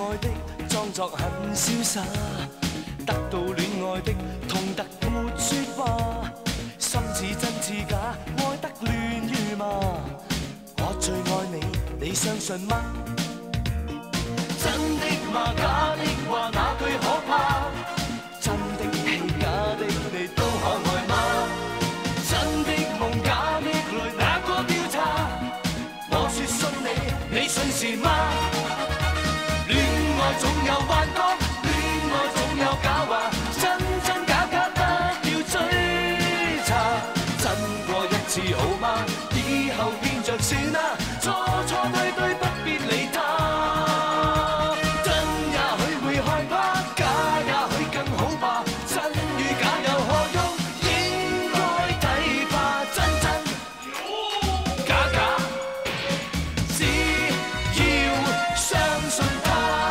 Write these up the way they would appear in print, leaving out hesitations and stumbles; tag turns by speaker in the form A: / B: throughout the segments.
A: 愛的裝作很瀟灑，得到戀愛的痛得沒說話，心似真似假，愛得亂如麻。我最愛你，你相信嗎？真的嗎？假的話那句可怕？真的戲假的你都可愛嗎？真的夢假的淚哪個調查？我說信你，你信是嗎？戀愛總有幻覺，戀愛總有假話，真真假假不要追查。真過一次好嗎？以後變着算啦，錯錯對對不必理他。真也許會害怕，假也許更好吧。真與假有何用？應該睇怕真真假假，只要相信他。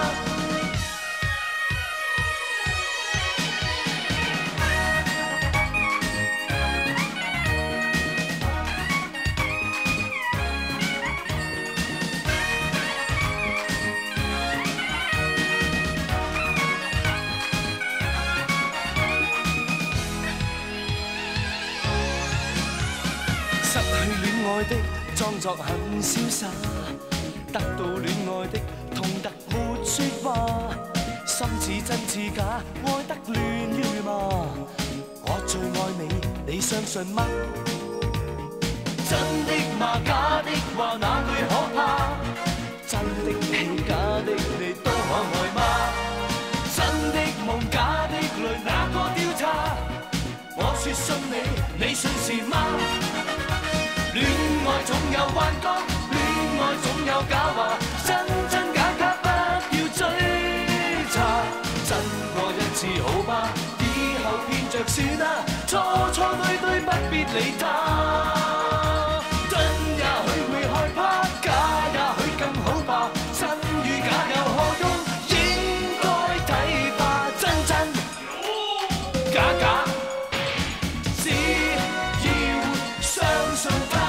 A: 失去戀愛的裝作很瀟灑，得到戀愛的痛得沒說話，心似真似假，愛得亂如麻。我最愛你，你相信嗎？真的嗎？假的話那句可怕？真的戲假的你都可愛嗎？真的夢假的淚哪個調查？我說信你，你信是嗎？戀愛總有幻覺，戀愛總有假話，真真假假不要追查。真過一次好嗎？以後騙着算啦，錯錯對對不必理他。真也許會害怕，假也許更好吧。真與假有何用？應該睇怕真真假假，只要相信他。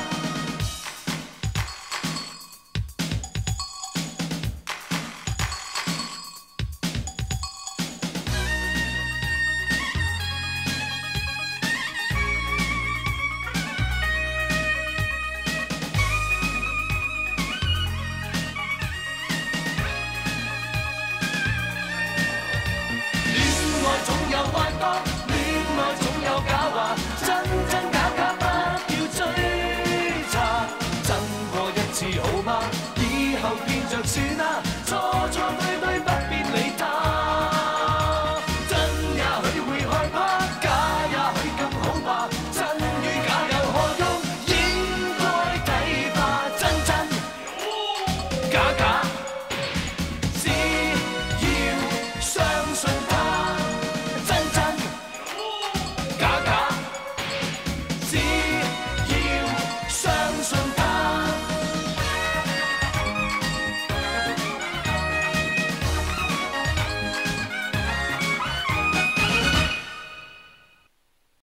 A: 總有幻覺，戀愛總有假話，真真假假不要追查。真過一次好嗎？以後變着算啦，錯錯對對不必理他。真也許會害怕，假也許更好吧。真與假有何用？應該睇怕真真假假。